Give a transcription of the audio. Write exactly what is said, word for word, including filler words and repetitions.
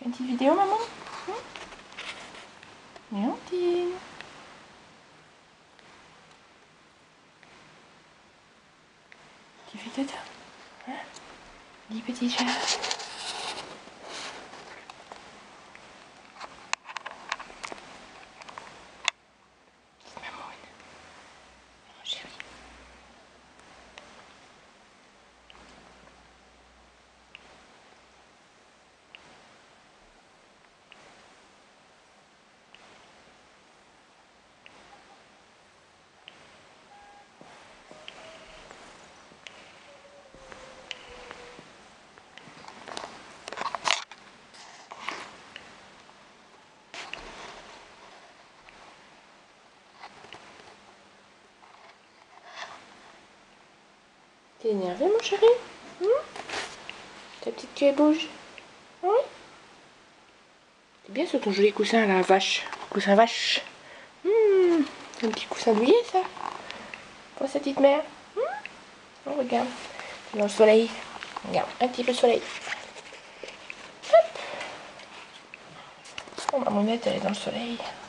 Une petite vidéo, maman? Léontine. Tu fais tata? Hein? Dis petit chat. Maman. Oh, chérie. T'es énervé, mon chéri? Hum? Ta petite queue bouge? Oui? T'es bien sur ton joli coussin, la vache. Coussin vache. Hum, un petit coussin douillet, ça. Pour sa petite mère. Hum? Oh, regarde. Dans le soleil. Regarde, un petit peu de soleil. Hop. Oh, ma mounette, elle est dans le soleil.